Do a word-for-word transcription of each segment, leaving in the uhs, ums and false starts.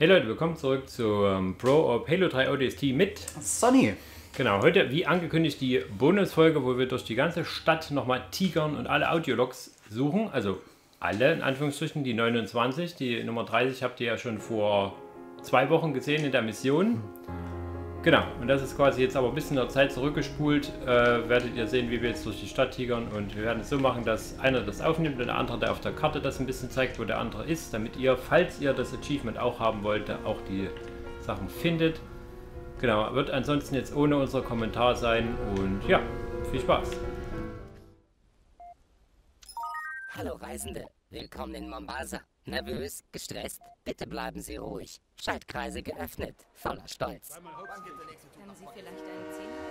Hey Leute, willkommen zurück zu ähm, Pro of Halo drei O D S T mit Sonny. Genau, heute wie angekündigt die Bonusfolge, wo wir durch die ganze Stadt nochmal tigern und alle Audiologs suchen. Also alle in Anführungsstrichen, die neunundzwanzig, die Nummer dreißig habt ihr ja schon vor zwei Wochen gesehen in der Mission. Genau, und das ist quasi jetzt aber ein bisschen in der Zeit zurückgespult. Äh, werdet ihr sehen, wie wir jetzt durch die Stadt tigern, und wir werden es so machen, dass einer das aufnimmt und der andere, der auf der Karte das ein bisschen zeigt, wo der andere ist, damit ihr, falls ihr das Achievement auch haben wollt, auch die Sachen findet. Genau, wird ansonsten jetzt ohne unser Kommentar sein und ja, viel Spaß. Hallo Reisende, willkommen in Mombasa. Nervös, gestresst? Bitte bleiben Sie ruhig. Schaltkreise geöffnet, voller Stolz. Können Sie vielleicht eine Zehner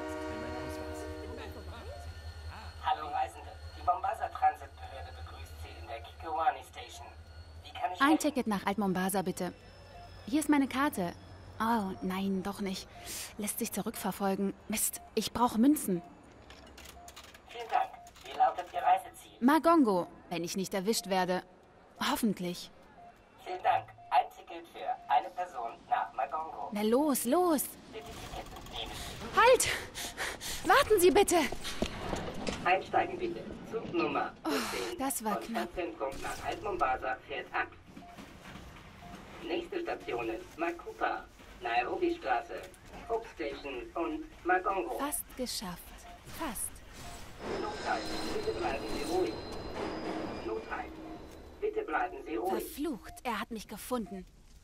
Hallo Reisende, die Mombasa Transitbehörde begrüßt Sie in der Kikowani Station. Wie kann ich Ein helfen? Ticket nach Alt-Mombasa, bitte. Hier ist meine Karte. Oh, nein, doch nicht. Lässt sich zurückverfolgen. Mist, ich brauche Münzen. Vielen Dank. Wie lautet Ihr Reiseziel? Magongo, wenn ich nicht erwischt werde. Hoffentlich. Vielen Dank. Ein Ticket für eine Person nach Magongo. Na los, los. Bitte Ticket nehmen. Halt! Warten Sie bitte. Einsteigen bitte. Zugnummer fünfzehn. das war Von knapp. Stadtzentrum nach Alt-Mombasa fährt ab. Nächste Stationen Makupa, Nairobi-Straße, Hope Station und Magongo. Fast geschafft. Fast. Notheim, bitte bleiben Sie ruhig. Notheim, bitte bleiben Sie ruhig. Verflucht, er hat mich gefunden.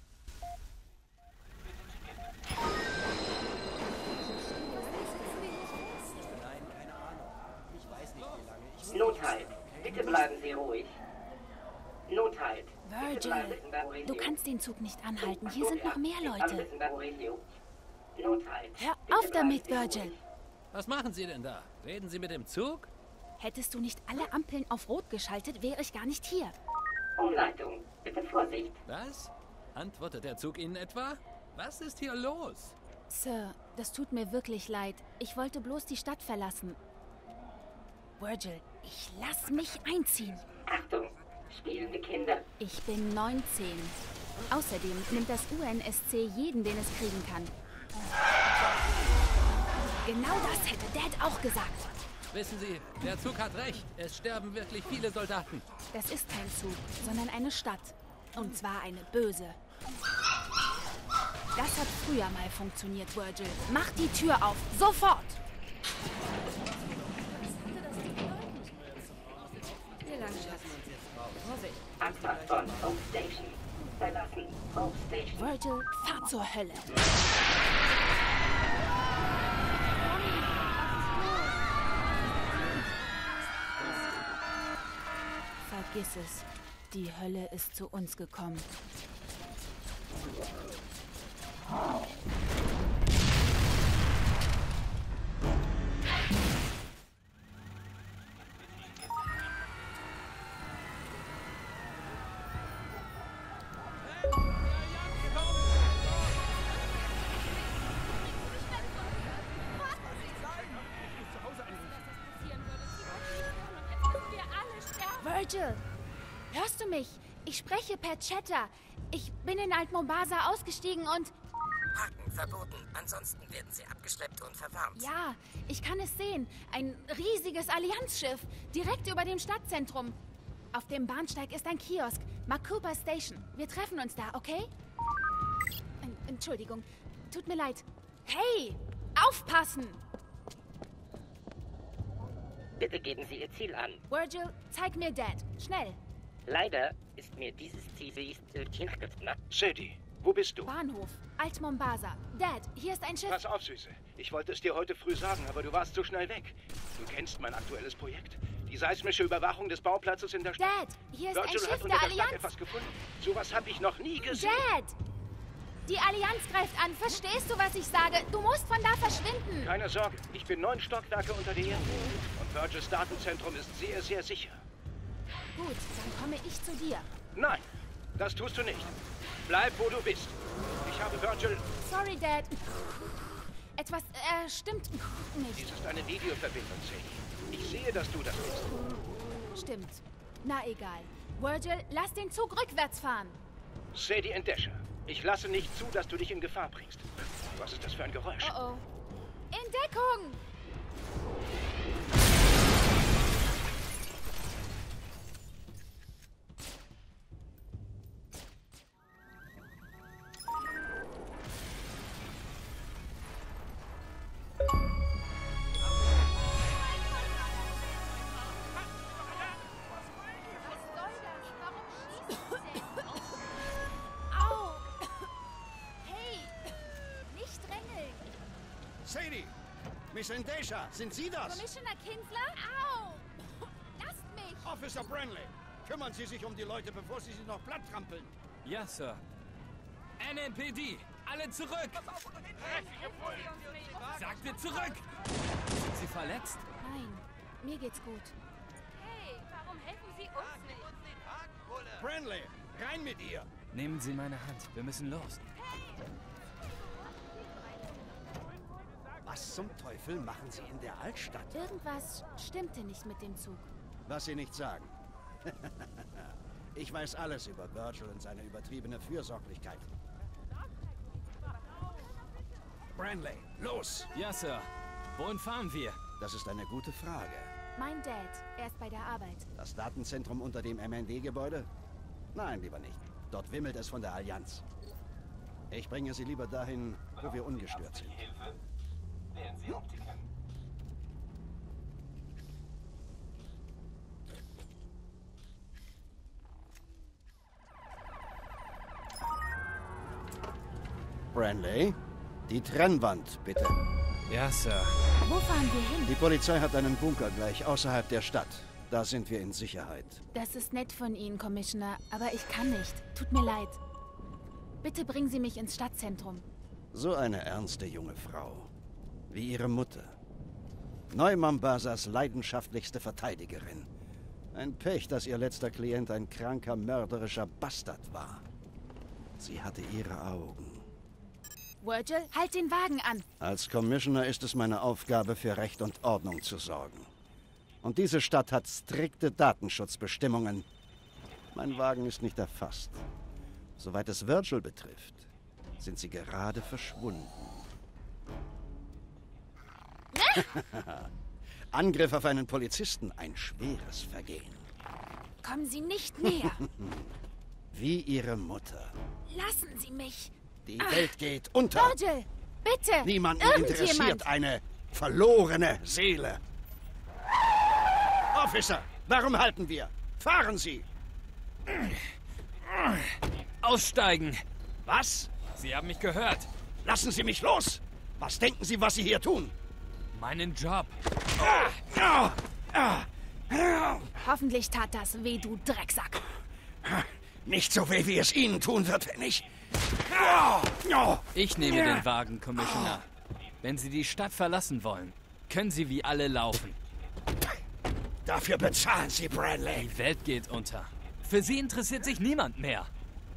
Nothalt, bitte bleiben Sie ruhig. Nothalt. bitte Virgil, bleiben Sie in Baruelio. du kannst den Zug nicht anhalten. Hier sind noch mehr Alles Leute. in Baruelio. Nothalt. Hör bitte auf damit, bleiben Sie Virgil. ruhig. Was machen Sie denn da? Reden Sie mit dem Zug? Hättest du nicht alle Ampeln auf Rot geschaltet, wäre ich gar nicht hier. Umleitung, bitte Vorsicht. Was? Antwortet der Zug Ihnen etwa? Was ist hier los? Sir, das tut mir wirklich leid. Ich wollte bloß die Stadt verlassen. Virgil, ich lass mich einziehen. Achtung, spielende Kinder. Ich bin neunzehn. Außerdem nimmt das U N S C jeden, den es kriegen kann. Genau das hätte Dad auch gesagt. Wissen Sie, der Zug hat recht. Es sterben wirklich viele Soldaten. Das ist kein Zug, sondern eine Stadt. Und zwar eine böse. Das hat früher mal funktioniert, Virgil. Mach die Tür auf, sofort! Abfahrt von Hope Station. Verlassen Hope Station. Virgil, fahr zur Hölle. Vergiss es. Die Hölle ist zu uns gekommen. Virgil, hörst du mich? Ich spreche per Chatter. Ich bin in Alt-Mombasa ausgestiegen und... Parken verboten. Ansonsten werden Sie abgeschleppt und verwarnt. Ja, ich kann es sehen. Ein riesiges Allianzschiff. Direkt über dem Stadtzentrum. Auf dem Bahnsteig ist ein Kiosk. Makupa Station. Wir treffen uns da, okay? En- Entschuldigung. Tut mir leid. Hey! Aufpassen! Bitte geben Sie Ihr Ziel an. Virgil, zeig mir Dad. Schnell. Leider ist mir dieses Ziel nicht Sadie, wo bist du? Bahnhof. Alt-Mombasa. Dad, hier ist ein Schiff. Pass auf, Süße. Ich wollte es dir heute früh sagen, aber du warst so schnell weg. Du kennst mein aktuelles Projekt. Die seismische Überwachung des Bauplatzes in der Stadt. Dad, hier ist ein Virgil Schiff hat der unter der Stadt Allianz. etwas gefunden. Sowas habe ich noch nie gesehen. Dad! Die Allianz greift an. Verstehst du, was ich sage? Du musst von da verschwinden. Keine Sorge, ich bin neun Stockwerke unter der Erde. Und Virgils Datenzentrum ist sehr, sehr sicher. Gut, dann komme ich zu dir. Nein, das tust du nicht. Bleib, wo du bist. Ich habe Virgil... Sorry, Dad. Etwas, äh, stimmt nicht. Dies ist eine Videoverbindung, Sadie. Ich sehe, dass du das bist. Stimmt. Na egal. Virgil, lass den Zug rückwärts fahren. Sadie Endescher, Ich lasse nicht zu, dass du dich in Gefahr bringst. Was ist das für ein Geräusch? Oh oh. In Deckung! Sadie! Miss Endesha, sind Sie das? Commissioner Kinsler? Au! Lasst mich! Officer Branley, kümmern Sie sich um die Leute, bevor Sie sie noch platt trampeln. Ja, Sir. N M P D, alle zurück! Sagte zurück! Sind Sie verletzt? Nein, mir geht's gut. Hey, warum helfen Sie uns nicht? Branley, rein mit ihr! Nehmen Sie meine Hand, wir müssen los. Was zum Teufel machen Sie in der Altstadt? Irgendwas stimmte nicht mit dem Zug. Was Sie nicht sagen. Ich weiß alles über Virgil und seine übertriebene Fürsorglichkeit. Branley, los! Ja, Sir. Wohin fahren wir? Das ist eine gute Frage. Mein Dad, er ist bei der Arbeit. Das Datenzentrum unter dem M N D-Gebäude? Nein, lieber nicht. Dort wimmelt es von der Allianz. Ich bringe Sie lieber dahin, wo wir ungestört sind. Wählen Sie Optiken. Branley, die Trennwand, bitte. Ja, Sir. Wo fahren wir hin? Die Polizei hat einen Bunker gleich außerhalb der Stadt. Da sind wir in Sicherheit. Das ist nett von Ihnen, Commissioner, aber ich kann nicht. Tut mir leid. Bitte bringen Sie mich ins Stadtzentrum. So eine ernste junge Frau. Wie ihre Mutter. Neu-Mombasas leidenschaftlichste Verteidigerin. Ein Pech, dass ihr letzter Klient ein kranker, mörderischer Bastard war. Sie hatte ihre Augen. Virgil, halt den Wagen an! Als Commissioner ist es meine Aufgabe, für Recht und Ordnung zu sorgen. Und diese Stadt hat strikte Datenschutzbestimmungen. Mein Wagen ist nicht erfasst. Soweit es Virgil betrifft, sind sie gerade verschwunden. Angriff auf einen Polizisten, ein schweres Vergehen. Kommen Sie nicht näher! Wie ihre Mutter. Lassen Sie mich! Die Welt geht unter. Virgil, bitte! Niemanden Irgendjemand. interessiert eine verlorene Seele. Officer, warum halten wir? Fahren Sie! Aussteigen! Was? Sie haben mich gehört. Lassen Sie mich los! Was denken Sie, was Sie hier tun? Meinen Job. Hoffentlich tat das weh, du Drecksack. Nicht so weh, wie es Ihnen tun wird, wenn ich... Ich nehme den Wagen, Commissioner. Wenn Sie die Stadt verlassen wollen, können Sie wie alle laufen. Dafür bezahlen Sie, Branley. Die Welt geht unter. Für Sie interessiert sich niemand mehr.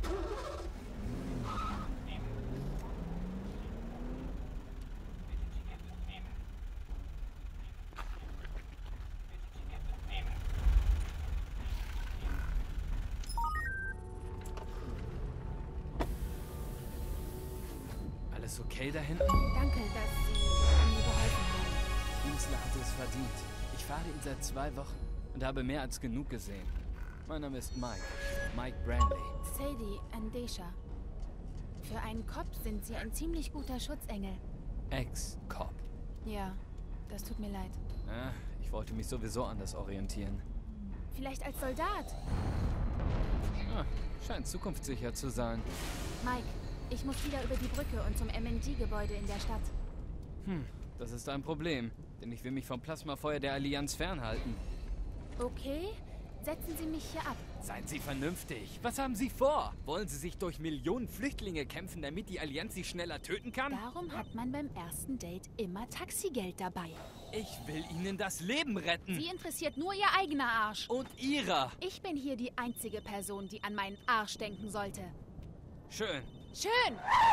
Alles okay da hinten? Danke, dass Sie mir geholfen haben. Kinsler hatte es verdient. Ich fahre ihn seit zwei Wochen und habe mehr als genug gesehen. Mein Name ist Mike. Mike Branley. Sadie Endesha. Für einen Cop sind Sie ein ziemlich guter Schutzengel. Ex-Cop. Ja, das tut mir leid. Ah, ich wollte mich sowieso anders orientieren. Vielleicht als Soldat? Ah, scheint zukunftssicher zu sein. Mike, ich muss wieder über die Brücke und zum M N D-Gebäude in der Stadt. Hm, das ist ein Problem, denn ich will mich vom Plasmafeuer der Allianz fernhalten. Okay, setzen Sie mich hier ab. Seien Sie vernünftig. Was haben Sie vor? Wollen Sie sich durch Millionen Flüchtlinge kämpfen, damit die Allianz sie schneller töten kann? Darum hat man beim ersten Date immer Taxigeld dabei. Ich will Ihnen das Leben retten. Sie interessiert nur Ihr eigener Arsch. Und Ihrer. Ich bin hier die einzige Person, die an meinen Arsch denken sollte. Schön. Schön!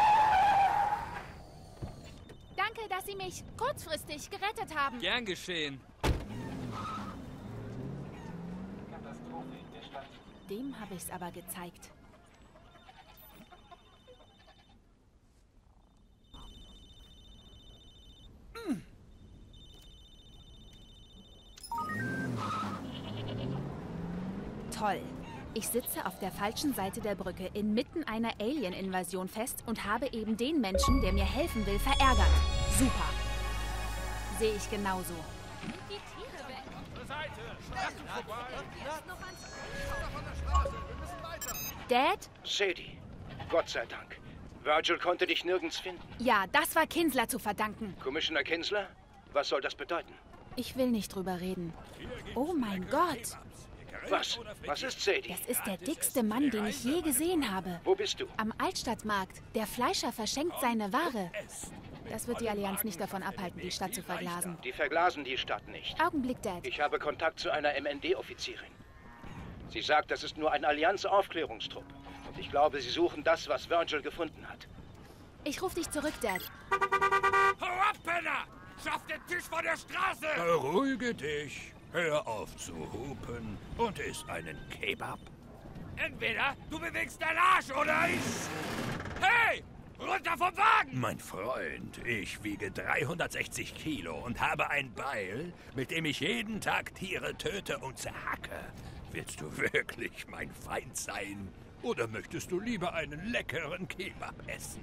Danke, dass Sie mich kurzfristig gerettet haben. Gern geschehen. Dem habe ich's aber gezeigt. Toll. Ich sitze auf der falschen Seite der Brücke inmitten einer Alien-Invasion fest und habe eben den Menschen, der mir helfen will, verärgert. Super. Sehe ich genauso. Die Tiere weg. Zur Seite. Lass uns vorbei. Dad? Sadie, Gott sei Dank. Virgil konnte dich nirgends finden. Ja, das war Kinsler zu verdanken. Commissioner Kinsler? Was soll das bedeuten? Ich will nicht drüber reden. Oh mein Gott. Was? Was ist Sadie? Das ist der dickste Mann, den ich je gesehen habe. Wo bist du? Am Altstadtmarkt. Der Fleischer verschenkt seine Ware. Das wird die Allianz nicht davon abhalten, die Stadt zu verglasen. Die verglasen die Stadt nicht. Augenblick, Dad. Ich habe Kontakt zu einer M N D-Offizierin. Sie sagt, das ist nur ein Allianz-Aufklärungstrupp. Und ich glaube, sie suchen das, was Virgil gefunden hat. Ich rufe dich zurück, Dad. Hau ab, Penner! Schaff den Tisch von der Straße! Beruhige dich. Hör auf zu hupen und iss einen Kebab. Entweder du bewegst deinen Arsch oder ich... Hey! Runter vom Wagen! Mein Freund, ich wiege dreihundertsechzig Kilo und habe ein Beil, mit dem ich jeden Tag Tiere töte und zerhacke. Willst du wirklich mein Feind sein? Oder möchtest du lieber einen leckeren Kebab essen?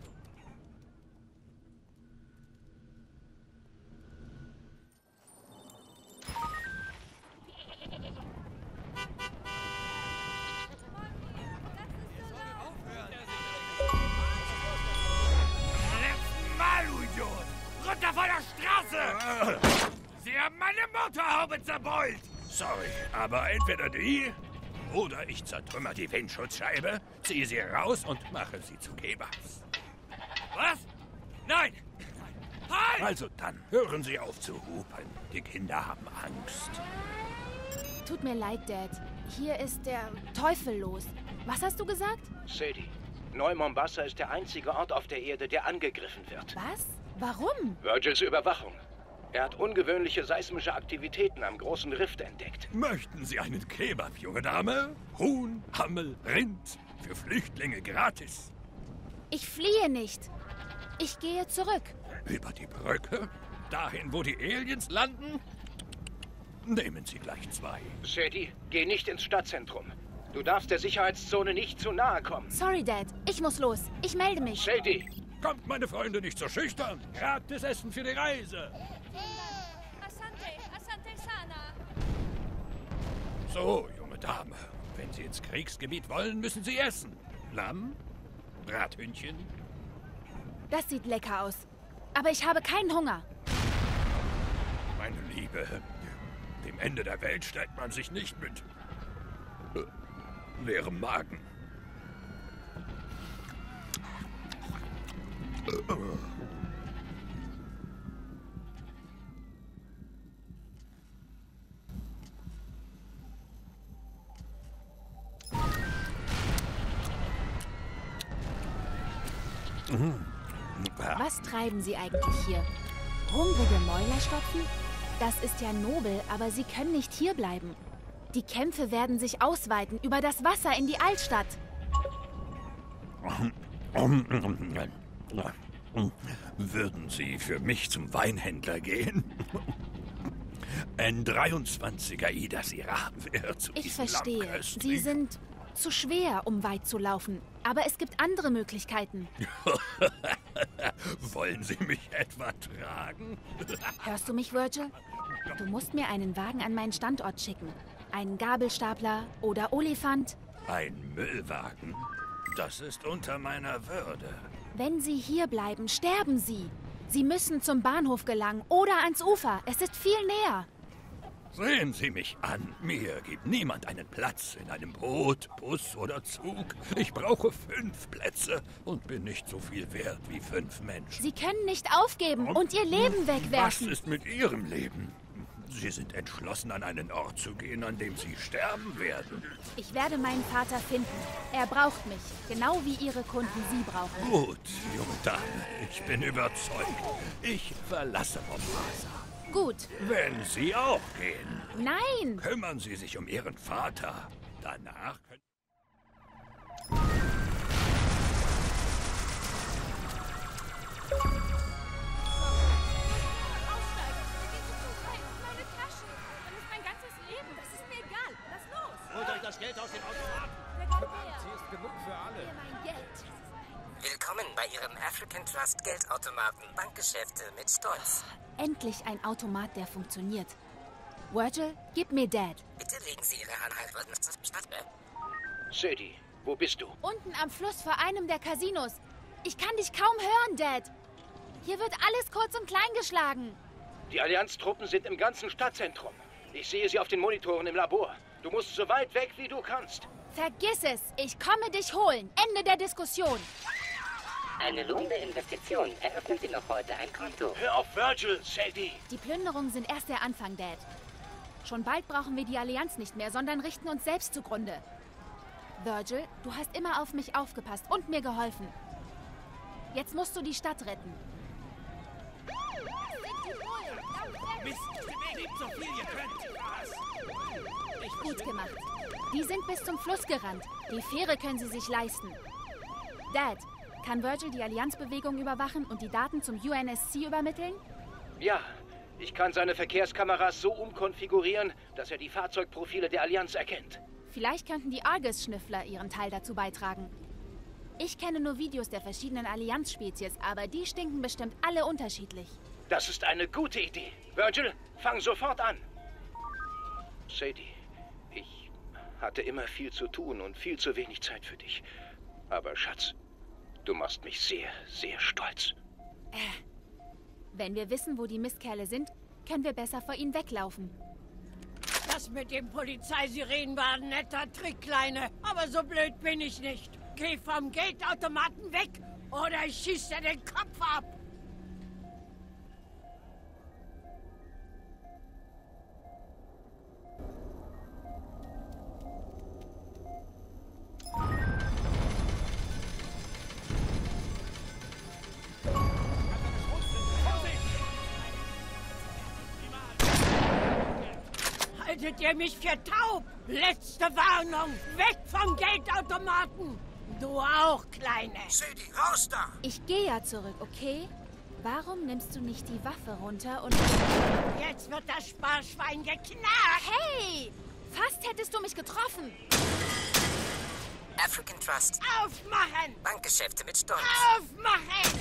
Runter von der Straße! Sie haben meine Motorhaube zerbeult! Sorry, aber entweder die oder ich zertrümmer die Windschutzscheibe, ziehe sie raus und mache sie zu Kebabs. Was? Nein! Halt! Also dann, hören Sie auf zu hupen. Die Kinder haben Angst. Tut mir leid, Dad. Hier ist der Teufel los. Was hast du gesagt? Sadie, Neu-Mombasa ist der einzige Ort auf der Erde, der angegriffen wird. Was? Warum? Virgils Überwachung. Er hat ungewöhnliche seismische Aktivitäten am großen Rift entdeckt. Möchten Sie einen Kebab, junge Dame? Huhn, Hammel, Rind. Für Flüchtlinge gratis. Ich fliehe nicht. Ich gehe zurück. Über die Brücke? Dahin, wo die Aliens landen? Nehmen Sie gleich zwei. Sadie, geh nicht ins Stadtzentrum. Du darfst der Sicherheitszone nicht zu nahe kommen. Sorry, Dad. Ich muss los. Ich melde mich. Sadie! Kommt, meine Freunde, nicht so schüchtern. Gratis Essen für die Reise. Asante, Asante Sana. So, junge Dame. Wenn Sie ins Kriegsgebiet wollen, müssen Sie essen. Lamm? Brathühnchen? Das sieht lecker aus. Aber ich habe keinen Hunger. Meine Liebe, dem Ende der Welt stellt man sich nicht mit äh, leerem Magen. Was treiben Sie eigentlich hier? Hungrige Mäuler stopfen? Das ist ja nobel, aber Sie können nicht hierbleiben. Die Kämpfe werden sich ausweiten über das Wasser in die Altstadt. Würden Sie für mich zum Weinhändler gehen? Ein dreiundzwanziger Ida Syrah wird zu Ich diesem verstehe. Langköstling. Sie sind zu schwer, um weit zu laufen. Aber es gibt andere Möglichkeiten. Wollen Sie mich etwa tragen? Hörst du mich, Virgil? Du musst mir einen Wagen an meinen Standort schicken. Einen Gabelstapler oder Olifant. Ein Müllwagen? Das ist unter meiner Würde. Wenn Sie hier bleiben, sterben Sie. Sie müssen zum Bahnhof gelangen oder ans Ufer. Es ist viel näher. Sehen Sie mich an. Mir gibt niemand einen Platz in einem Boot, Bus oder Zug. Ich brauche fünf Plätze und bin nicht so viel wert wie fünf Menschen. Sie können nicht aufgeben und Ihr Leben Was wegwerfen. ist mit Ihrem Leben? Sie sind entschlossen, an einen Ort zu gehen, an dem Sie sterben werden. Ich werde meinen Vater finden. Er braucht mich, genau wie Ihre Kunden Sie brauchen. Gut, junge Dame, ich bin überzeugt. Ich verlasse Mombasa. Gut. Wenn Sie auch gehen, Nein! kümmern Sie sich um Ihren Vater. Danach können... Aussteigen. Wir gehen zu Fuß. Hey, meine Taschen. Dann ist mein ganzes Leben. Das ist mir egal. Lass los. Holt euch das das Geld aus dem Automaten. Hier ist genug für alle. Hier mein Geld. Willkommen bei Ihrem African Trust Geldautomaten. Bankgeschäfte mit Stolz. Endlich ein Automat, der funktioniert. Virgil, gib mir Dad. Bitte legen Sie Ihre Hand zur Stadt. Sadie, wo bist du? Unten am Fluss vor einem der Casinos. Ich kann dich kaum hören, Dad. Hier wird alles kurz und klein geschlagen. Die Allianztruppen sind im ganzen Stadtzentrum. Ich sehe sie auf den Monitoren im Labor. Du musst so weit weg, wie du kannst. Vergiss es. Ich komme dich holen. Ende der Diskussion. Eine lohnende Investition. Eröffnen Sie noch heute ein Konto. Hör auf Virgil, Sadie. Die Plünderungen sind erst der Anfang, Dad. Schon bald brauchen wir die Allianz nicht mehr, sondern richten uns selbst zugrunde. Virgil, du hast immer auf mich aufgepasst und mir geholfen. Jetzt musst du die Stadt retten. Mist, nehmt so viel ihr könnt. Was? Gut gemacht. Die sind bis zum Fluss gerannt. Die Fähre können sie sich leisten. Dad, kann Virgil die Allianzbewegung überwachen und die Daten zum U N S C übermitteln? Ja, ich kann seine Verkehrskameras so umkonfigurieren, dass er die Fahrzeugprofile der Allianz erkennt. Vielleicht könnten die Argus-Schnüffler ihren Teil dazu beitragen. Ich kenne nur Videos der verschiedenen Allianz-Spezies, aber die stinken bestimmt alle unterschiedlich. Das ist eine gute Idee. Virgil, fang sofort an. Sadie, ich hatte immer viel zu tun und viel zu wenig Zeit für dich. Aber Schatz, du machst mich sehr, sehr stolz. Äh, wenn wir wissen, wo die Mistkerle sind, können wir besser vor ihnen weglaufen. Das mit dem Polizeisirenen war ein netter Trick, Kleine. Aber so blöd bin ich nicht. Geh vom Geldautomaten weg oder ich schieß dir den Kopf ab. Haltet ihr mich für taub? Letzte Warnung! Weg vom Geldautomaten! Du auch, Kleine! Sadie, raus da! Ich gehe ja zurück, okay? Warum nimmst du nicht die Waffe runter und... Jetzt wird das Sparschwein geknackt! Hey! Fast hättest du mich getroffen! African Trust. Aufmachen! Bankgeschäfte mit Stolz. Aufmachen!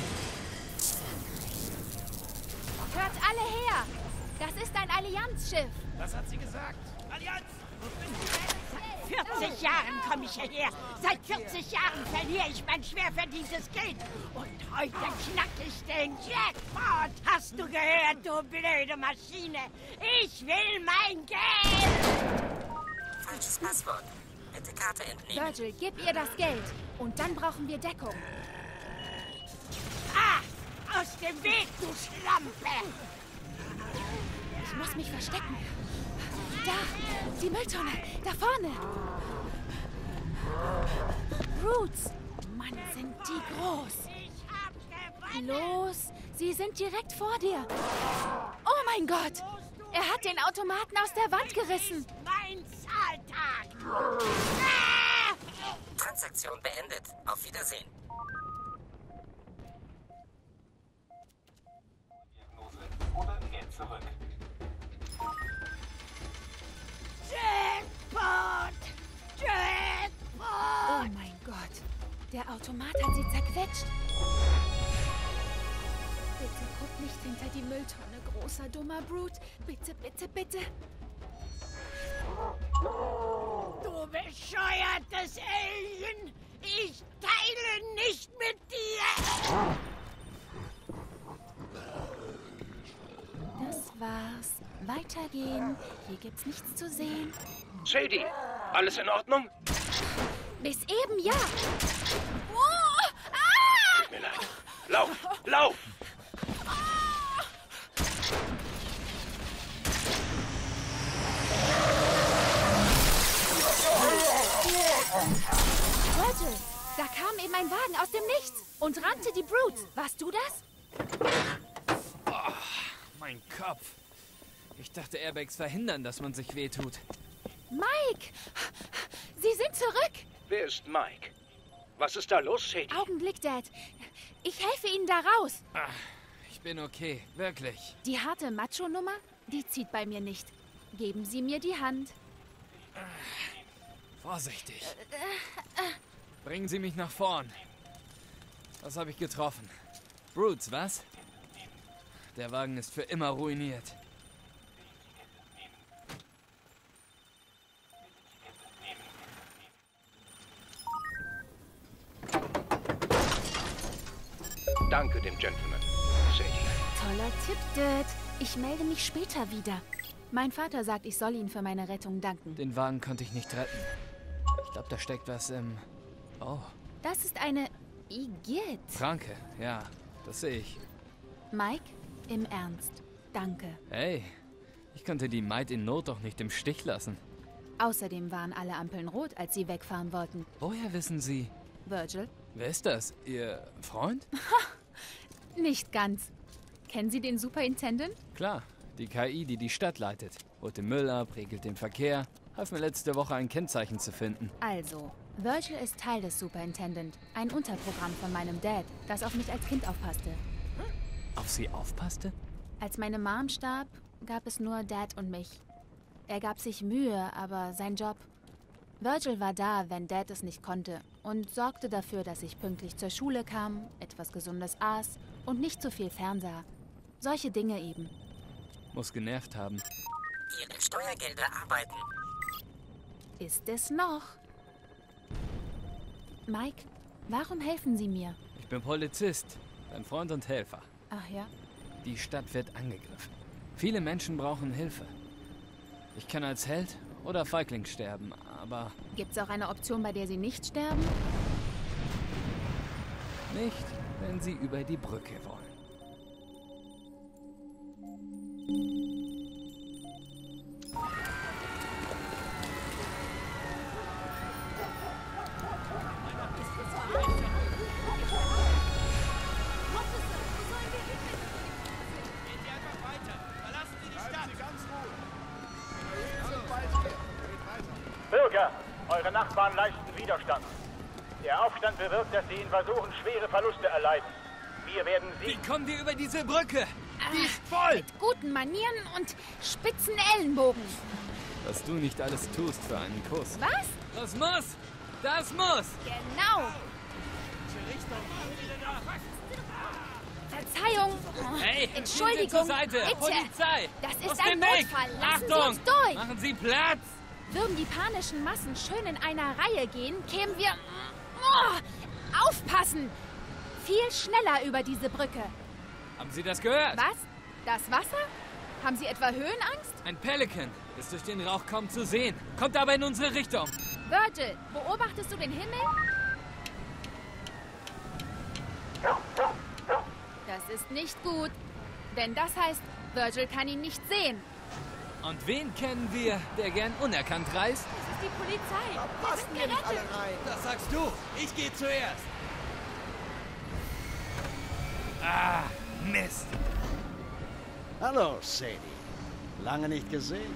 Hört alle her! Das ist ein Allianzschiff! Was hat sie gesagt? Allianz! Seit vierzig Jahren komme ich hierher. Seit vierzig Jahren verliere ich mein schwer verdientes Geld. Und heute knack ich den Jackpot. Hast du gehört, du blöde Maschine? Ich will mein Geld! Falsches Passwort. Bitte Karte entnehmen. Virgil, gib ihr das Geld. Und dann brauchen wir Deckung. Ah! Aus dem Weg, du Schlampe! Ich muss mich verstecken. Da, die Mülltonne, da vorne. Roots. Mann, sind die groß. Ich hab gewonnen! Los, sie sind direkt vor dir. Oh mein Gott, er hat den Automaten aus der Wand gerissen. Mein Zahltag! Ah! Transaktion beendet. Auf Wiedersehen. Oder Geld zurück. Jackpot! Jackpot! Oh mein Gott, der Automat hat sie zerquetscht. Bitte guck nicht hinter die Mülltonne, großer dummer Brute. Bitte, bitte, bitte. Du bescheuertes Alien! Ich teile nicht mit dir! Das war's. Weitergehen. Hier gibt's nichts zu sehen. Sadie, alles in Ordnung? Bis eben ja. Oh, ah! Tut mir leid. Lauf, lauf! Virgil, da kam eben ein Wagen aus dem Nichts und rannte die Brutes. Warst du das? Oh, mein Kopf. Ich dachte, Airbags verhindern, dass man sich wehtut. Mike! Sie sind zurück! Wer ist Mike? Was ist da los, Sadie? Augenblick, Dad. Ich helfe Ihnen da raus. Ach, ich bin okay, wirklich. Die harte Macho-Nummer, die zieht bei mir nicht. Geben Sie mir die Hand. Vorsichtig. Bringen Sie mich nach vorn. Was habe ich getroffen? Brutes, was? Der Wagen ist für immer ruiniert. Danke dem Gentleman, Sadie. Toller Tipp, Dad. Ich melde mich später wieder. Mein Vater sagt, ich soll Ihnen für meine Rettung danken. Den Wagen konnte ich nicht retten. Ich glaube, da steckt was im... Oh. Das ist eine... Igitt. Franke, ja. Das sehe ich. Mike, im Ernst. Danke. Hey, ich konnte die Maid in Not doch nicht im Stich lassen. Außerdem waren alle Ampeln rot, als Sie wegfahren wollten. Woher wissen Sie? Virgil? Wer ist das? Ihr Freund? Nicht ganz. Kennen Sie den Superintendent? Klar, die K I, die die Stadt leitet. Holt den Müll ab, regelt den Verkehr. Half mir letzte Woche ein Kennzeichen zu finden. Also, Virgil ist Teil des Superintendent. Ein Unterprogramm von meinem Dad, das auf mich als Kind aufpasste. Auf Sie aufpasste? Als meine Mom starb, gab es nur Dad und mich. Er gab sich Mühe, aber sein Job... Virgil war da, wenn Dad es nicht konnte und sorgte dafür, dass ich pünktlich zur Schule kam, etwas Gesundes aß und nicht zu viel fernsah. Solche Dinge eben. Muss genervt haben. Ihre Steuergelder arbeiten. Ist es noch? Mike, warum helfen Sie mir? Ich bin Polizist, dein Freund und Helfer. Ach ja? Die Stadt wird angegriffen. Viele Menschen brauchen Hilfe. Ich kann als Held oder Feigling sterben, aber... Gibt's auch eine Option, bei der Sie nicht sterben? Nicht, wenn Sie über die Brücke wollen. Bürger, eure Nachbarn leisten Widerstand. Der Aufstand bewirkt, dass sie in Versuchen schwere Verluste erleiden. Wir werden sie... Wie kommen wir über diese Brücke? Die ist voll! Mit guten Manieren und spitzen Ellenbogen. Was du nicht alles tust für einen Kuss. Was? Das muss! Das muss! Genau! Verzeihung! Hey, Entschuldigung! zur Seite. Bitte! Polizei! Das ist Aus ein dem Weg. Notfall! Lassen Sie Achtung! uns durch! Machen Sie Platz! Würden die panischen Massen schön in einer Reihe gehen, kämen wir... Oh, aufpassen! Viel schneller über diese Brücke. Haben Sie das gehört? Was? Das Wasser? Haben Sie etwa Höhenangst? Ein Pelikan ist durch den Rauch kaum zu sehen. Kommt aber in unsere Richtung. Virgil, beobachtest du den Himmel? Das ist nicht gut. Denn das heißt, Virgil kann ihn nicht sehen. Und wen kennen wir, der gern unerkannt reist? Das ist die Polizei. Da passen wir nicht alle rein. Das sagst du. Ich gehe zuerst. Ah, Mist. Hallo, Sadie. Lange nicht gesehen.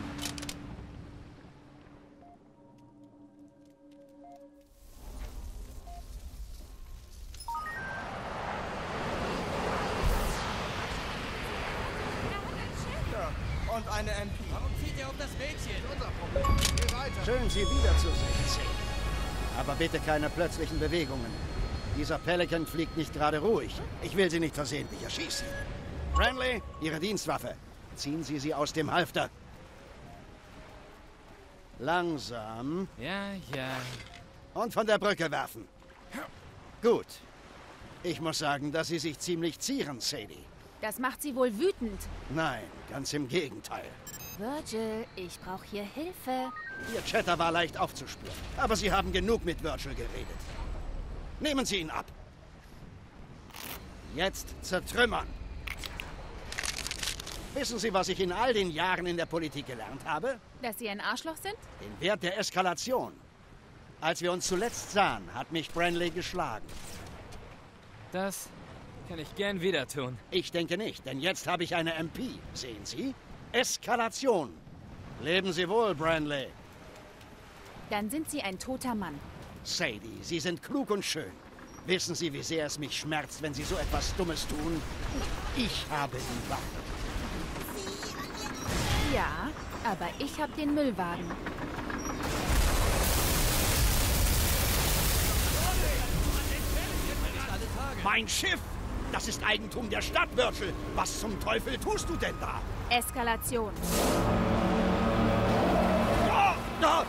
Und eine M P. Warum zieht ihr auf das Mädchen? Unser Problem. Geh weiter. Schön, Sie wiederzusehen, Sadie. Aber bitte keine plötzlichen Bewegungen. Dieser Pelikan fliegt nicht gerade ruhig. Ich will Sie nicht versehentlich erschießen. Branley, Ihre Dienstwaffe. Ziehen Sie sie aus dem Halfter. Langsam. Ja, ja. Und von der Brücke werfen. Gut. Ich muss sagen, dass Sie sich ziemlich zieren, Sadie. Das macht sie wohl wütend. Nein, ganz im Gegenteil. Virgil, ich brauche hier Hilfe. Ihr Chatter war leicht aufzuspüren. Aber Sie haben genug mit Virgil geredet. Nehmen Sie ihn ab. Jetzt zertrümmern. Wissen Sie, was ich in all den Jahren in der Politik gelernt habe? Dass Sie ein Arschloch sind? Den Wert der Eskalation. Als wir uns zuletzt sahen, hat mich Branley geschlagen. Das kann ich gern wieder tun. Ich denke nicht, denn jetzt habe ich eine M P. Sehen Sie? Eskalation. Leben Sie wohl, Branley. Dann sind Sie ein toter Mann. Sadie, Sie sind klug und schön. Wissen Sie, wie sehr es mich schmerzt, wenn Sie so etwas Dummes tun? Ich habe die Waffe. Ja, aber ich habe den Müllwagen. Mein Schiff! Das ist Eigentum der Stadt, Virgil. Was zum Teufel tust du denn da? Eskalation. Oh, oh, ah.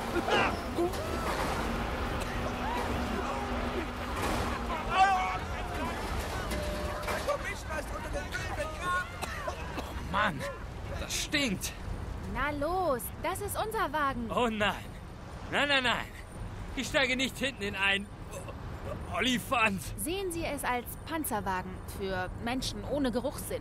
Oh Mann, das stinkt. Na los, das ist unser Wagen. Oh nein. Nein, nein, nein. Ich steige nicht hinten in ein Olifant. Sehen Sie es als Panzerwagen für Menschen ohne Geruchssinn.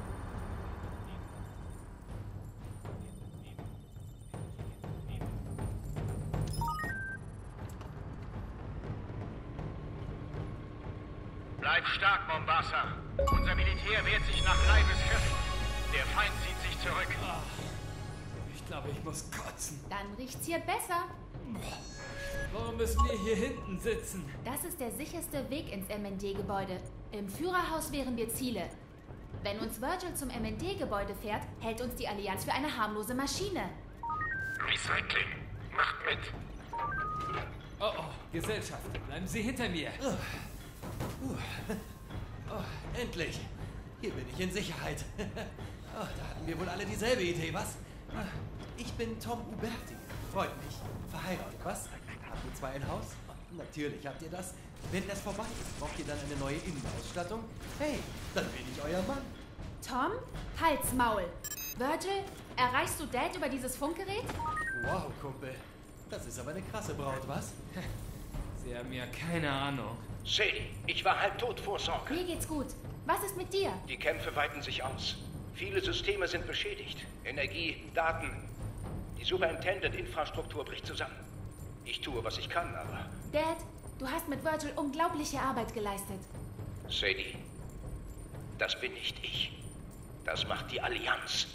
Bleib stark, Mombasa. Unser Militär wehrt sich nach Leibeskräften. Der Feind zieht sich zurück. Ich glaube, ich muss kotzen. Dann riecht's hier besser. Warum müssen wir hier hinten sitzen? Das ist der sicherste Weg ins M N D-Gebäude. Im Führerhaus wären wir Ziele. Wenn uns Virgil zum M N D-Gebäude fährt, hält uns die Allianz für eine harmlose Maschine. Recycling. Macht mit. Oh, oh, Gesellschaft. Bleiben Sie hinter mir. Uh. Uh. Oh, endlich. Hier bin ich in Sicherheit. Oh, da hatten wir wohl alle dieselbe Idee, was? Ich bin Tom Uberti. Freut mich. Verheiratet, was? Habt ihr zwei ein Haus? Natürlich habt ihr das. Wenn das vorbei ist, braucht ihr dann eine neue Innenausstattung? Hey, dann bin ich euer Mann. Tom, halt's Maul. Virgil, erreichst du Dad über dieses Funkgerät? Wow, Kumpel. Das ist aber eine krasse Braut, was? Sie haben ja keine Ahnung. Sadie, ich war halb tot vor Sorge. Mir geht's gut. Was ist mit dir? Die Kämpfe weiten sich aus. Viele Systeme sind beschädigt. Energie, Daten. Die Superintendent-Infrastruktur bricht zusammen. Ich tue, was ich kann, aber... Dad, du hast mit Virgil unglaubliche Arbeit geleistet. Sadie, das bin nicht ich. Das macht die Allianz.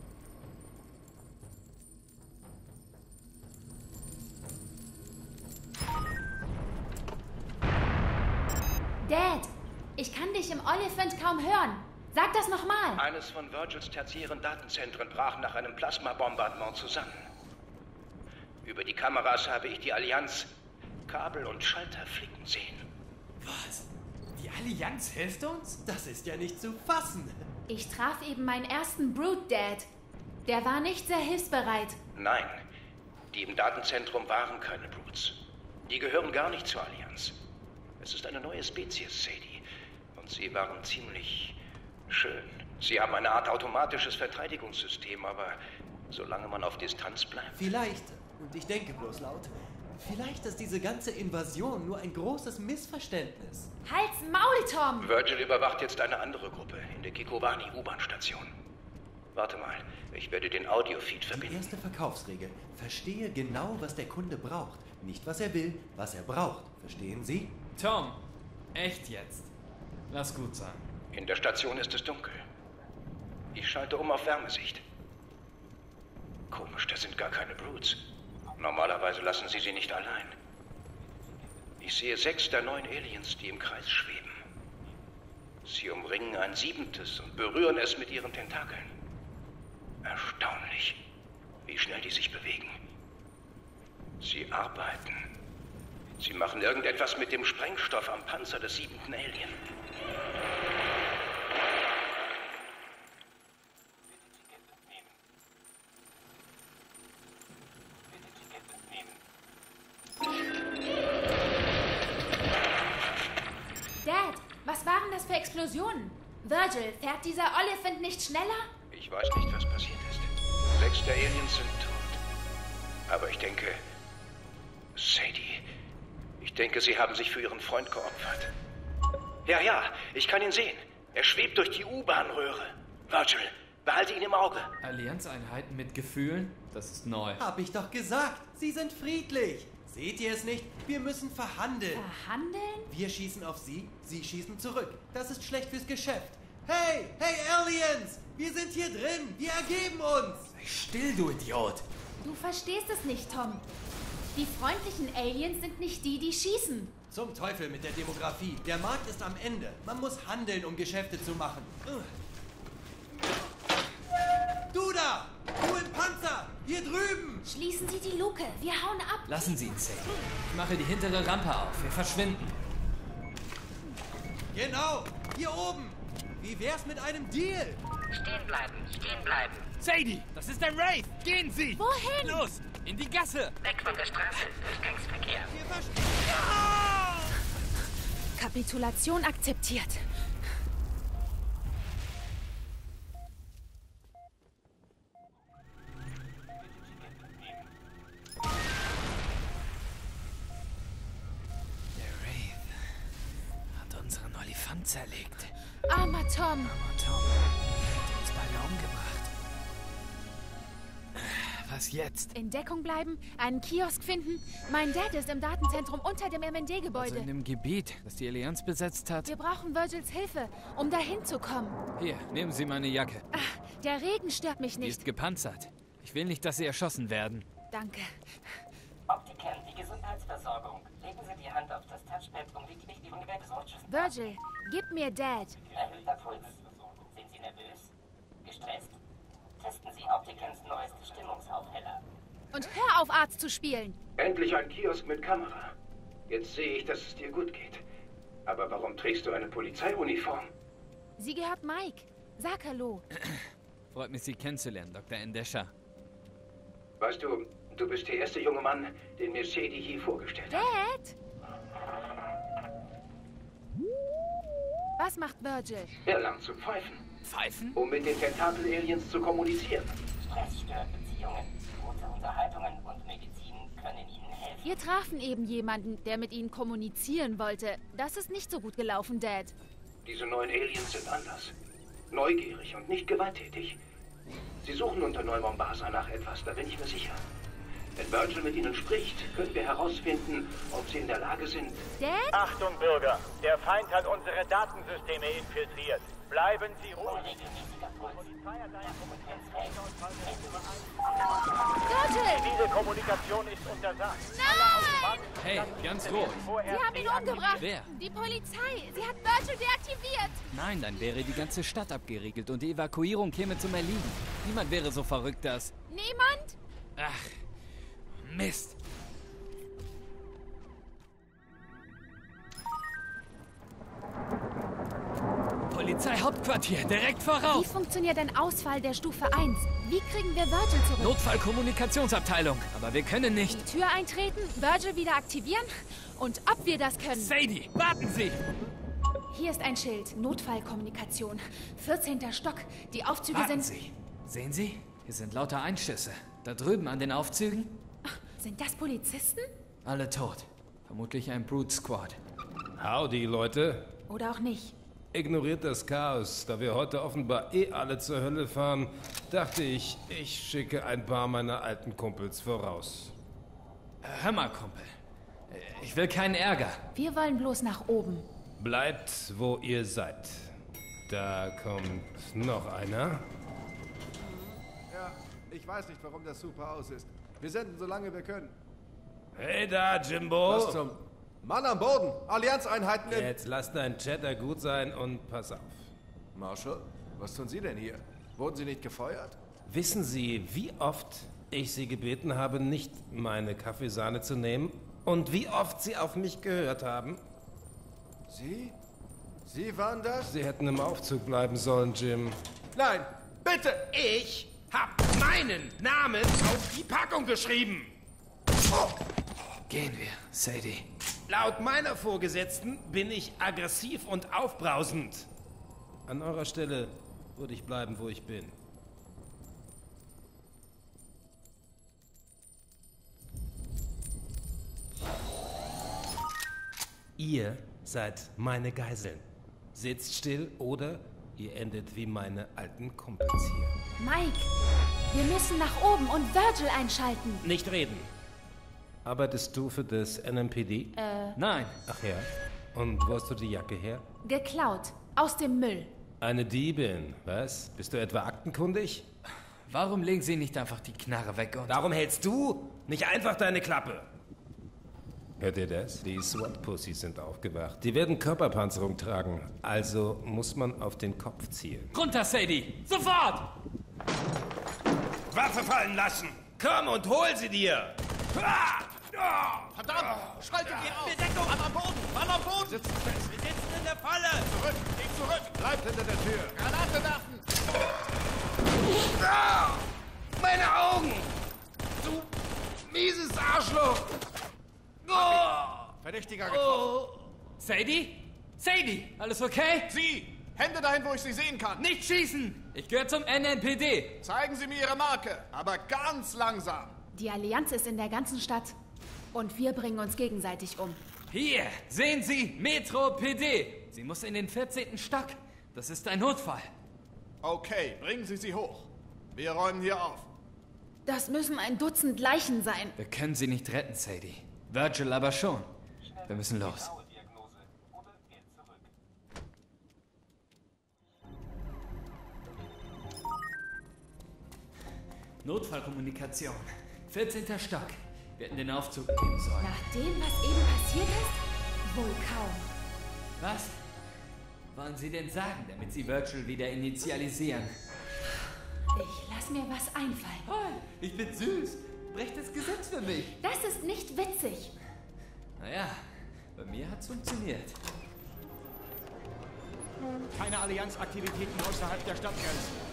Dad, ich kann dich im Oliphant kaum hören. Sag das nochmal. Eines von Virgils tertiären Datenzentren brach nach einem Plasmabombardement zusammen. Über die Kameras habe ich die Allianz Kabel und Schalter flicken sehen. Was? Die Allianz hilft uns? Das ist ja nicht zu fassen. Ich traf eben meinen ersten Brute, Dad. Der war nicht sehr hilfsbereit. Nein, die im Datenzentrum waren keine Brutes. Die gehören gar nicht zur Allianz. Es ist eine neue Spezies, Sadie. Und sie waren ziemlich schön. Sie haben eine Art automatisches Verteidigungssystem, aber solange man auf Distanz bleibt... Vielleicht, und ich denke bloß laut, vielleicht ist diese ganze Invasion nur ein großes Missverständnis. Halt's Maul, Tom! Virgil überwacht jetzt eine andere Gruppe in der Kikovani-U-Bahn-Station. Warte mal, ich werde den Audiofeed verbinden. Die erste Verkaufsregel. Verstehe genau, was der Kunde braucht. Nicht, was er will, was er braucht. Verstehen Sie? Tom, echt jetzt? Lass gut sein. In der Station ist es dunkel. Ich schalte um auf Wärmesicht. Komisch, das sind gar keine Brutes. Normalerweise lassen sie sie nicht allein. Ich sehe sechs der neun Aliens, die im Kreis schweben. Sie umringen ein siebentes und berühren es mit ihren Tentakeln. Erstaunlich, wie schnell die sich bewegen. Sie arbeiten. Sie machen irgendetwas mit dem Sprengstoff am Panzer des siebenten Alien. Dad, was waren das für Explosionen? Virgil, fährt dieser Oliphant nicht schneller? Ich weiß nicht, was passiert ist. Sechs der Aliens sind tot. Aber ich denke... Sadie... Ich denke, sie haben sich für ihren Freund geopfert. Ja, ja, ich kann ihn sehen. Er schwebt durch die U-Bahn-Röhre. Virgil, behalte ihn im Auge. Allianzeinheiten mit Gefühlen? Das ist neu. Hab ich doch gesagt. Sie sind friedlich. Seht ihr es nicht? Wir müssen verhandeln. Verhandeln? Wir schießen auf sie, sie schießen zurück. Das ist schlecht fürs Geschäft. Hey, hey Aliens! Wir sind hier drin. Wir ergeben uns. Sei still, du Idiot. Du verstehst es nicht, Tom. Die freundlichen Aliens sind nicht die, die schießen. Zum Teufel mit der Demografie. Der Markt ist am Ende. Man muss handeln, um Geschäfte zu machen. Du da! Du im Panzer! Hier drüben! Schließen Sie die Luke. Wir hauen ab. Lassen Sie ihn, Sadie. Ich mache die hintere Rampe auf. Wir verschwinden. Genau, hier oben. Wie wär's mit einem Deal? Stehen bleiben, stehen bleiben. Sadie, das ist ein Wraith. Gehen Sie. Wohin? Los, in die Gasse. Weg von der Straße, Durchgangsverkehr. Wir verstehen. Kapitulation akzeptiert. Der Wraith hat unseren Olifant zerlegt. Armer Tom. Armer Tom hat uns beide umgebracht. Was jetzt? In Deckung bleiben, einen Kiosk finden. Mein Dad ist im Datenzentrum unter dem M N D-Gebäude. Also in dem Gebiet, das die Allianz besetzt hat. Wir brauchen Virgils Hilfe, um dahin zu kommen. Hier, nehmen Sie meine Jacke. Ach, der Regen stört mich Die nicht. ist gepanzert. Ich will nicht, dass Sie erschossen werden. Danke. Optikern, die Gesundheitsversorgung. Legen Sie die Hand auf das Touchpad, um die Gewichtung wegzurutschen. Virgil, gib mir Dad. Erhöhter Puls. Sind Sie nervös? Gestresst? Testen Sie Optikans neueste Stimmungsaufheller. Und hör auf, Arzt zu spielen. Endlich ein Kiosk mit Kamera. Jetzt sehe ich, dass es dir gut geht. Aber warum trägst du eine Polizeiuniform? Sie gehört Mike. Sag Hallo. Freut mich, Sie kennenzulernen, Doktor Endesha. Weißt du, du bist der erste junge Mann, den mir Sadie je vorgestellt hat. Dad? Was macht Virgil? Er lernt zu pfeifen. Pfeifen? Um mit den Tentakel-Aliens zu kommunizieren. Stress stört Beziehungen. Gute Unterhaltungen und Medizin können Ihnen helfen. Wir trafen eben jemanden, der mit Ihnen kommunizieren wollte. Das ist nicht so gut gelaufen, Dad. Diese neuen Aliens sind anders. Neugierig und nicht gewalttätig. Sie suchen unter Neu-Mombasa nach etwas, da bin ich mir sicher. Wenn Virgil mit ihnen spricht, können wir herausfinden, ob sie in der Lage sind... Dad? Achtung, Bürger! Der Feind hat unsere Datensysteme infiltriert. Bleiben Sie ruhig. Virgil! Diese Kommunikation ist untersagt. Nein! Hey, ganz ruhig. Sie haben ihn umgebracht. Wer? Die Polizei. Sie hat Virgil deaktiviert. Nein, dann wäre die ganze Stadt abgeriegelt und die Evakuierung käme zum Erliegen. Niemand wäre so verrückt, dass... Niemand? Ach, Mist. Polizeihauptquartier, direkt Wie voraus. funktioniert ein Ausfall der Stufe eins? Wie kriegen wir Virgil zurück? Notfallkommunikationsabteilung. Aber wir können nicht. Die Tür eintreten, Virgil wieder aktivieren und ob wir das können. Sadie, warten Sie! Hier ist ein Schild. Notfallkommunikation. vierzehnter Stock. Die Aufzüge Warten sind... Sie. Sehen Sie? Hier sind lauter Einschüsse. Da drüben an den Aufzügen. Ach, sind das Polizisten? Alle tot. Vermutlich ein Brute Squad. Howdy, Leute. Oder auch nicht. Ignoriert das Chaos. Da wir heute offenbar eh alle zur Hölle fahren, dachte ich, ich schicke ein paar meiner alten Kumpels voraus. Hör mal, Kumpel. Ich will keinen Ärger. Wir wollen bloß nach oben. Bleibt, wo ihr seid. Da kommt noch einer. Ja, ich weiß nicht, warum das super aus ist. Wir senden, solange wir können. Hey da, Jimbo! Was zum... Mann am Boden! Allianzeinheiten in... Jetzt lass dein Chatter gut sein und pass auf. Marshall, was tun Sie denn hier? Wurden Sie nicht gefeuert? Wissen Sie, wie oft ich Sie gebeten habe, nicht meine Kaffeesahne zu nehmen? Und wie oft Sie auf mich gehört haben? Sie? Sie waren das? Sie hätten im Aufzug bleiben sollen, Jim. Nein, bitte! Ich hab meinen Namen auf die Packung geschrieben! Oh. Gehen wir, Sadie. Laut meiner Vorgesetzten bin ich aggressiv und aufbrausend. An eurer Stelle würde ich bleiben, wo ich bin. Ihr seid meine Geiseln. Sitzt still oder ihr endet wie meine alten Kumpels hier. Mike, wir müssen nach oben und Virgil einschalten. Nicht reden. Arbeitest du für das N M P D? Äh. Nein. Ach ja. Und wo hast du die Jacke her? Geklaut. Aus dem Müll. Eine Diebin, was? Bist du etwa aktenkundig? Warum legen Sie nicht einfach die Knarre weg und... Warum hältst du nicht einfach deine Klappe? Hört ihr das? Die SWAT-Pussys sind aufgewacht. Die werden Körperpanzerung tragen. Also muss man auf den Kopf zielen. Runter, Sadie! Sofort! Waffe fallen lassen! Komm und hol sie dir! Verdammt! Schaltet ihr auf! Bedeckung! Mann am Boden! Mann am Boden! Wir sitzen fest! Wir sitzen in der Falle! Zurück! Geht zurück! Bleibt hinter der Tür! Granate werfen! Ah! Meine Augen! Du mieses Arschloch! Oh! Verdächtiger getroffen. Oh. Sadie? Sadie, alles okay? Sie! Hände dahin, wo ich Sie sehen kann! Nicht schießen! Ich gehöre zum N N P D. Zeigen Sie mir Ihre Marke, aber ganz langsam. Die Allianz ist in der ganzen Stadt. Und wir bringen uns gegenseitig um. Hier, sehen Sie, Metro P D. Sie muss in den vierzehnten Stock. Das ist ein Notfall. Okay, bringen Sie sie hoch. Wir räumen hier auf. Das müssen ein Dutzend Leichen sein. Wir können sie nicht retten, Sadie. Virgil aber schon. Wir müssen los. Notfallkommunikation. vierzehnter Stock. Wir hätten den Aufzug nehmen sollen. Nach dem, was eben passiert ist? Wohl kaum. Was wollen Sie denn sagen, damit Sie Virgil wieder initialisieren? Ich lass mir was einfallen. Hi, ich bin süß. Brechtes Gesetz für mich. Das ist nicht witzig. Naja, bei mir hat's funktioniert. Keine Allianzaktivitäten außerhalb der Stadtgrenzen.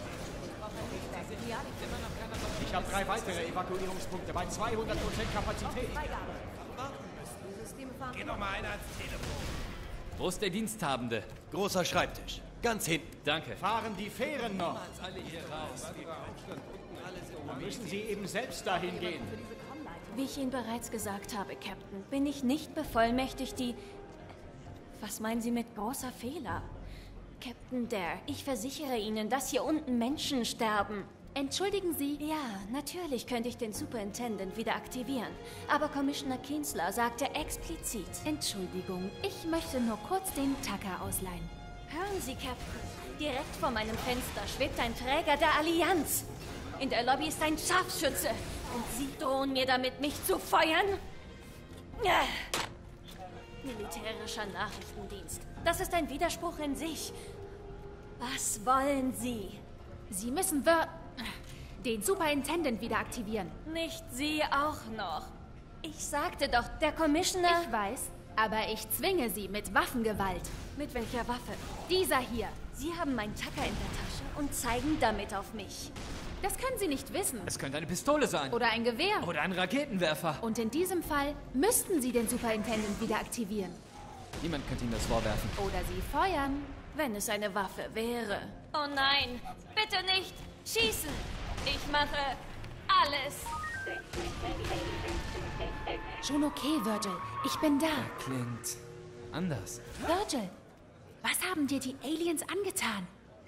Ich habe drei weitere Evakuierungspunkte bei zweihundert Prozent Kapazität. Geh doch mal einer ans Telefon. Wo ist der Diensthabende? Großer Schreibtisch. Ganz hinten. Danke. Fahren die Fähren noch? Alle hier raus. Müssen Sie eben selbst dahin gehen. Wie ich Ihnen bereits gesagt habe, Captain, bin ich nicht bevollmächtigt, die... Was meinen Sie mit großer Fehler? Captain Dare, ich versichere Ihnen, dass hier unten Menschen sterben. Entschuldigen Sie? Ja, natürlich könnte ich den Superintendent wieder aktivieren. Aber Commissioner Kinsler sagte explizit... Entschuldigung, ich möchte nur kurz den Tucker ausleihen. Hören Sie, Captain. Direkt vor meinem Fenster schwebt ein Träger der Allianz. In der Lobby ist ein Scharfschütze. Und Sie drohen mir damit, mich zu feuern? Ja. Militärischer Nachrichtendienst. Das ist ein Widerspruch in sich. Was wollen Sie? Sie müssen wir... den Superintendent wieder aktivieren. Nicht Sie auch noch. Ich sagte doch, der Commissioner... Ich weiß, aber ich zwinge Sie mit Waffengewalt. Mit welcher Waffe? Dieser hier. Sie haben meinen Tacker in der Tasche und zeigen damit auf mich. Das können Sie nicht wissen. Es könnte eine Pistole sein. Oder ein Gewehr. Oder ein Raketenwerfer. Und in diesem Fall müssten Sie den Superintendent wieder aktivieren. Niemand könnte Ihnen das vorwerfen. Oder Sie feuern. Wenn es eine Waffe wäre. Oh nein, bitte nicht schießen. Ich mache alles. Schon okay, Virgil. Ich bin da. Klingt anders. Virgil, was haben dir die Aliens angetan?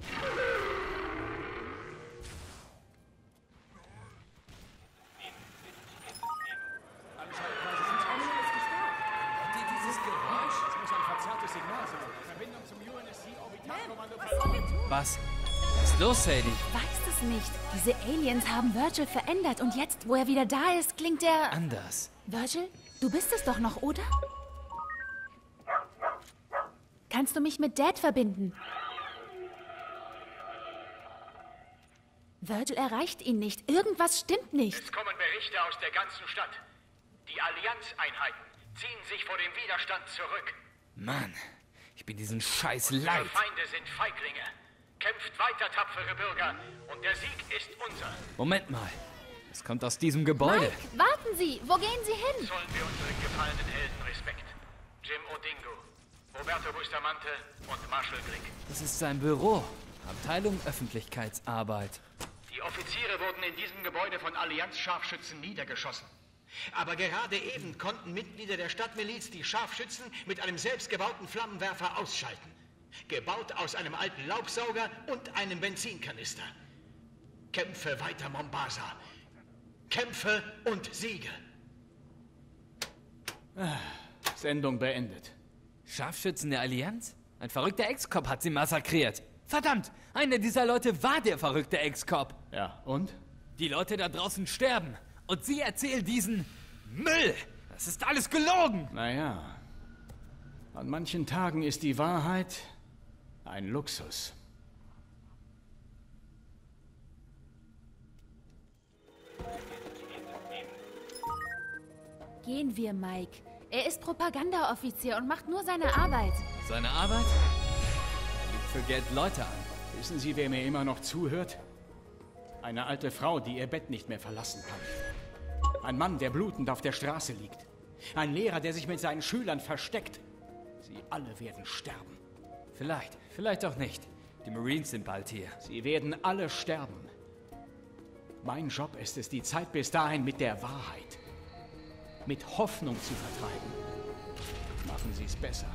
Was? Was ist los, Sadie? Ich weiß es nicht. Diese Aliens haben Virgil verändert und jetzt, wo er wieder da ist, klingt er... Anders. Virgil, du bist es doch noch, oder? Kannst du mich mit Dad verbinden? Virgil erreicht ihn nicht. Irgendwas stimmt nicht. Es kommen Berichte aus der ganzen Stadt. Die Allianzeinheiten ziehen sich vor dem Widerstand zurück. Mann, ich bin diesen Scheiß leid. Unsere Feinde sind Feiglinge. Kämpft weiter, tapfere Bürger, und der Sieg ist unser. Moment mal. Es kommt aus diesem Gebäude. Mike, warten Sie. Wo gehen Sie hin? Zollen wir unseren gefallenen Helden Respekt. Jim Odingo, Roberto Bustamante und Marshall Glick. Das ist sein Büro. Abteilung Öffentlichkeitsarbeit. Die Offiziere wurden in diesem Gebäude von Allianz-Scharfschützen niedergeschossen. Aber gerade eben konnten Mitglieder der Stadtmiliz die Scharfschützen mit einem selbstgebauten Flammenwerfer ausschalten. Gebaut aus einem alten Laubsauger und einem Benzinkanister. Kämpfe weiter, Mombasa. Kämpfe und Siege. Ah, Sendung beendet. Scharfschützen der Allianz? Ein verrückter Ex-Cop hat sie massakriert. Verdammt, einer dieser Leute war der verrückte Ex-Cop. Ja, und? Die Leute da draußen sterben. Und sie erzählen diesen Müll. Das ist alles gelogen. Naja, an manchen Tagen ist die Wahrheit ein Luxus. Gehen wir, Mike. Er ist Propagandaoffizier und macht nur seine Arbeit. Seine Arbeit? Er lügt für Geld Leute an. Wissen Sie, wer mir immer noch zuhört? Eine alte Frau, die ihr Bett nicht mehr verlassen kann. Ein Mann, der blutend auf der Straße liegt. Ein Lehrer, der sich mit seinen Schülern versteckt. Sie alle werden sterben. Vielleicht, vielleicht auch nicht. Die Marines sind bald hier. Sie werden alle sterben. Mein Job ist es, die Zeit bis dahin mit der Wahrheit, mit Hoffnung zu vertreiben. Machen Sie es besser.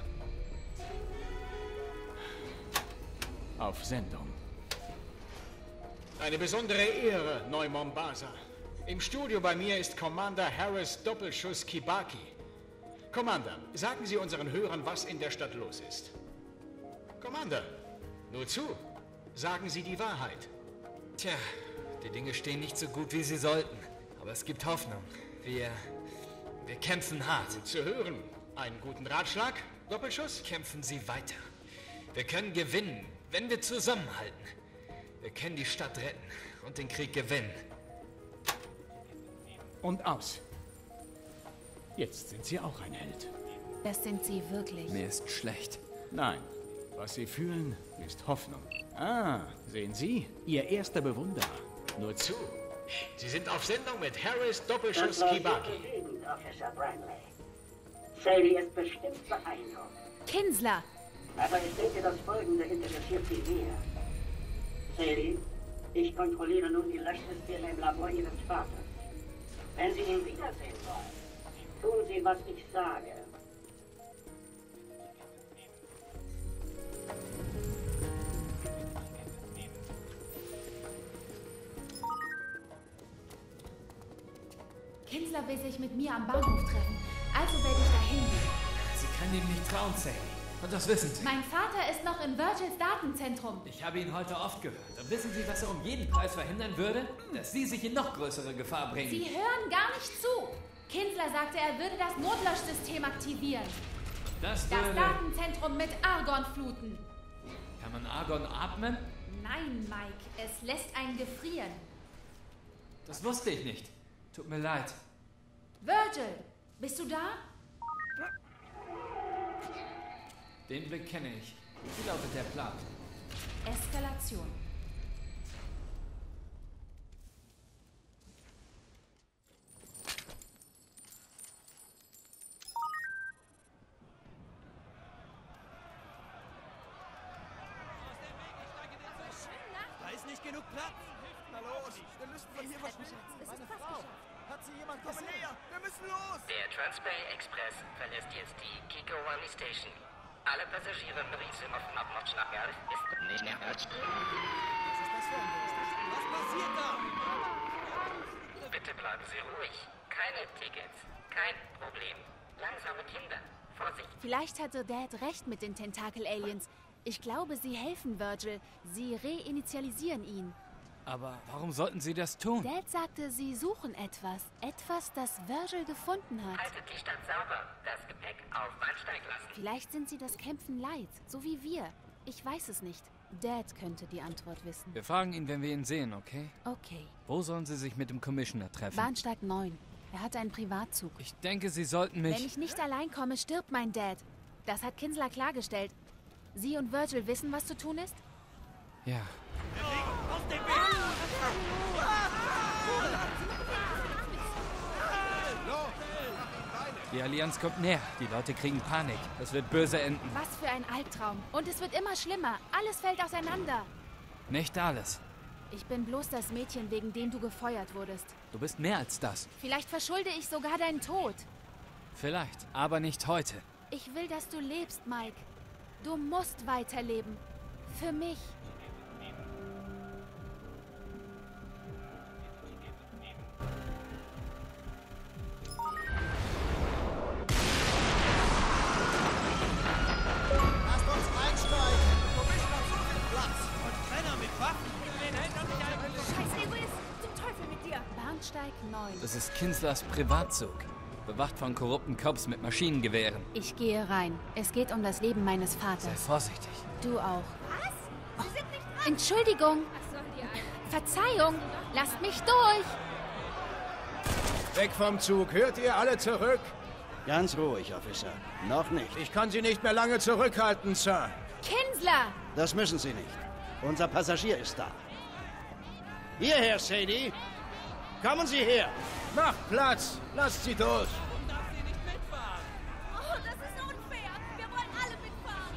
Auf Sendung. Eine besondere Ehre, Neu-Mombasa. Im Studio bei mir ist Commander Harris Doppelschuss Kibaki. Commander, sagen Sie unseren Hörern, was in der Stadt los ist. Commander, nur zu. Sagen Sie die Wahrheit. Tja, die Dinge stehen nicht so gut, wie sie sollten. Aber es gibt Hoffnung. Wir... wir kämpfen hart. Gut zu hören. Einen guten Ratschlag, Doppelschuss? Kämpfen Sie weiter. Wir können gewinnen, wenn wir zusammenhalten. Wir können die Stadt retten und den Krieg gewinnen. Und aus. Jetzt sind Sie auch ein Held. Das sind Sie wirklich. Mir ist schlecht. Nein, was Sie fühlen, ist Hoffnung. Ah, sehen Sie? Ihr erster Bewunderer. Nur zu. Sie sind auf Sendung mit Harris Doppelschuss Kibaki. Officer Bradley. Sadie ist bestimmt beeindruckt. Kinsler! Aber ich denke, das Folgende interessiert Sie mehr. Sadie, ich kontrolliere nun die Löschsysteme im Labor Ihres Vaters. Wenn Sie ihn wiedersehen wollen, tun Sie, was ich sage. Kinsler will sich mit mir am Bahnhof treffen. Also werde ich dahin gehen. Sie können ihm nicht trauen, Sadie. Und das wissen Sie. Mein Vater ist noch in Virgils Datenzentrum. Ich habe ihn heute oft gehört. Und wissen Sie, was er um jeden Preis verhindern würde? Dass Sie sich in noch größere Gefahr bringen. Sie hören gar nicht zu. Kinsler sagte, er würde das Notlöschsystem aktivieren. Das Das würde... Datenzentrum mit Argon fluten. Kann man Argon atmen? Nein, Mike. Es lässt einen gefrieren. Das wusste ich nicht. Tut mir leid. Virgil, bist du da? Den Blick kenne ich. Wie lautet der Plan? Eskalation. Da ist nicht genug Platz. Na los, wir müssen von hier verschwinden. Meine Frau. Hat sie jemand gesehen? Komm näher, wir müssen los. Der Transpay Express verlässt jetzt die Kikowani Station. Alle Passagiere berichten auf Nordnotch nach Gulf ist nicht mehr erreicht. Was ist das für ein Bus? Was passiert da? Bitte bleiben Sie ruhig. Keine Tickets. Kein Problem. Langsame Kinder. Vorsicht. Vielleicht hatte Dad recht mit den Tentakel-Aliens. Ich glaube, sie helfen Virgil. Sie reinitialisieren ihn. Aber warum sollten Sie das tun? Dad sagte, sie suchen etwas. Etwas, das Virgil gefunden hat. Haltet die Stadt sauber. Das Gepäck auf Bahnsteig lassen. Vielleicht sind sie das Kämpfen leid, so wie wir. Ich weiß es nicht. Dad könnte die Antwort wissen. Wir fragen ihn, wenn wir ihn sehen, okay? Okay. Wo sollen Sie sich mit dem Commissioner treffen? Bahnsteig neun. Er hat einen Privatzug. Ich denke, Sie sollten mich... Wenn ich nicht allein komme, stirbt mein Dad. Das hat Kinsler klargestellt. Sie und Virgil wissen, was zu tun ist? Ja. Auf den Weg! Die Allianz kommt näher. Die Leute kriegen Panik. Das wird böse enden. Was für ein Albtraum. Und es wird immer schlimmer. Alles fällt auseinander. Nicht alles. Ich bin bloß das Mädchen, wegen dem du gefeuert wurdest. Du bist mehr als das. Vielleicht verschulde ich sogar deinen Tod. Vielleicht, aber nicht heute. Ich will, dass du lebst, Mike. Du musst weiterleben. Für mich. Lasst uns einsteigen! Commission hat so viel Platz! Und Trenner mit Waffen! Den Händen und nicht alle... Scheiß Egoist! Zum Teufel mit dir! Bahnsteig neun. Das ist Kinslers Privatzug. Bewacht von korrupten Cops mit Maschinengewehren. Ich gehe rein. Es geht um das Leben meines Vaters. Sei vorsichtig. Du auch. Was? Sie sind nicht dran. Entschuldigung. Was soll die ein? Verzeihung. Lasst mich durch. Weg vom Zug. Hört ihr alle zurück? Ganz ruhig, Officer. Noch nicht. Ich kann Sie nicht mehr lange zurückhalten, Sir. Kinsler! Das müssen Sie nicht. Unser Passagier ist da. Hierher, Sadie. Kommen Sie her. Macht Platz. Lasst sie durch. Oh, das ist unfair. Wir wollen alle mitfahren.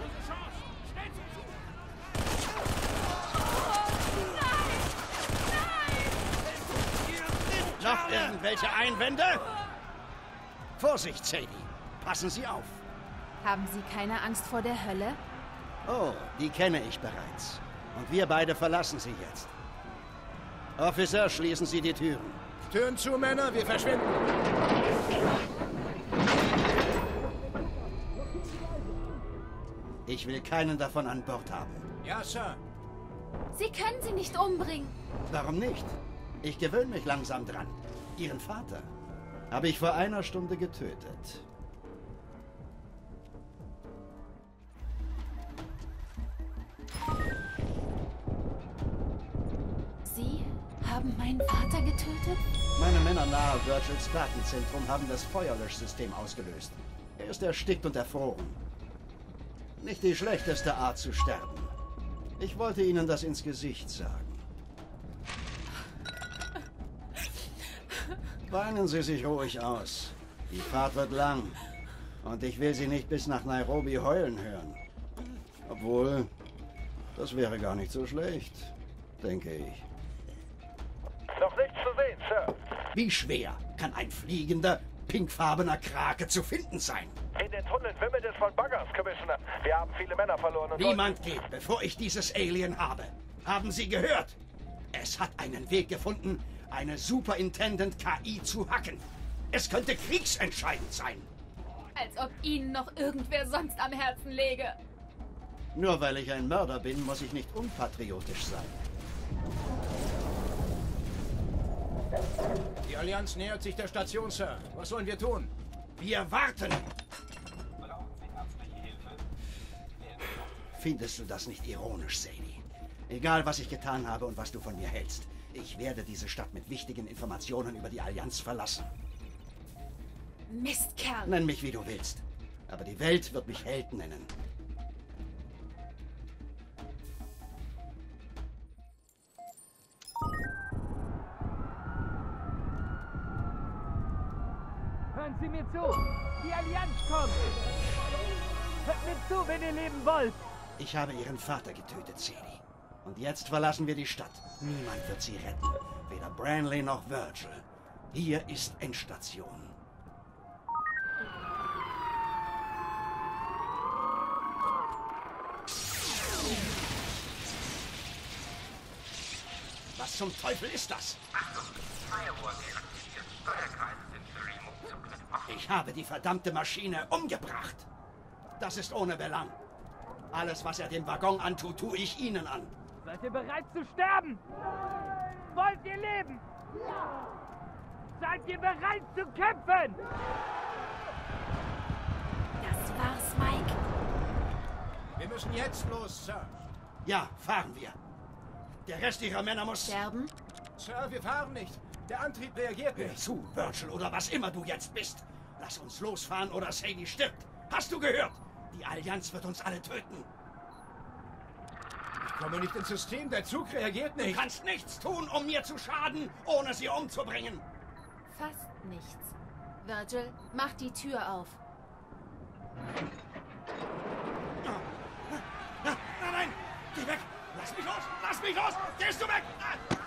Oh, nein! Nein! Noch irgendwelche Einwände? Vorsicht, Sadie. Passen Sie auf. Haben Sie keine Angst vor der Hölle? Oh, die kenne ich bereits. Und wir beide verlassen sie jetzt. Officer, schließen Sie die Türen. Türen zu, Männer. Wir verschwinden. Ich will keinen davon an Bord haben. Ja, Sir. Sie können sie nicht umbringen. Warum nicht? Ich gewöhne mich langsam dran. Ihren Vater habe ich vor einer Stunde getötet. Sie haben meinen Vater getötet? Meine Männer nahe Virgils Datenzentrum haben das Feuerlöschsystem ausgelöst. Er ist erstickt und erfroren. Nicht die schlechteste Art zu sterben. Ich wollte Ihnen das ins Gesicht sagen. Weinen Sie sich ruhig aus. Die Fahrt wird lang. Und ich will Sie nicht bis nach Nairobi heulen hören. Obwohl, das wäre gar nicht so schlecht, denke ich. Noch nichts zu sehen, Sir. Wie schwer kann ein fliegender, pinkfarbener Krake zu finden sein? In den Tunneln wimmelt es von Baggers, Commissioner. Wir haben viele Männer verloren und... Niemand geht, bevor ich dieses Alien habe. Haben Sie gehört? Es hat einen Weg gefunden, eine Superintendent K I zu hacken. Es könnte kriegsentscheidend sein. Als ob Ihnen noch irgendwer sonst am Herzen läge. Nur weil ich ein Mörder bin, muss ich nicht unpatriotisch sein. Die Allianz nähert sich der Station, Sir. Was sollen wir tun? Wir warten! Findest du das nicht ironisch, Sadie? Egal, was ich getan habe und was du von mir hältst, ich werde diese Stadt mit wichtigen Informationen über die Allianz verlassen. Mistkerl! Nenn mich, wie du willst. Aber die Welt wird mich Held nennen. Hören Sie mir zu! Die Allianz kommt! Hört mir zu, wenn ihr leben wollt! Ich habe ihren Vater getötet, Sadie. Und jetzt verlassen wir die Stadt. Niemand wird sie retten. Weder Branley noch Virgil. Hier ist Endstation. Was zum Teufel ist das? Achtung! Firewall deaktiviert. Steuerkreise sind für Remote-Zugriff offen. Ich habe die verdammte Maschine umgebracht. Das ist ohne Belang. Alles, was er dem Waggon antut, tue ich Ihnen an. Seid ihr bereit zu sterben? Wollt ihr leben? Ja! Seid ihr bereit zu kämpfen? Das war's, Mike. Wir müssen jetzt los, Sir. Ja, fahren wir. Der Rest Ihrer Männer muss... Sterben? Sir, wir fahren nicht. Der Antrieb reagiert Hör nicht. zu, Virgil, oder was immer du jetzt bist. Lass uns losfahren oder Sadie stirbt. Hast du gehört? Die Allianz wird uns alle töten. Ich komme nicht ins System. Der Zug reagiert nicht. Du kannst nichts tun, um mir zu schaden, ohne sie umzubringen. Fast nichts. Virgil, mach die Tür auf. Nein, nein, geh weg. Lass mich los, lass mich los. Gehst du weg?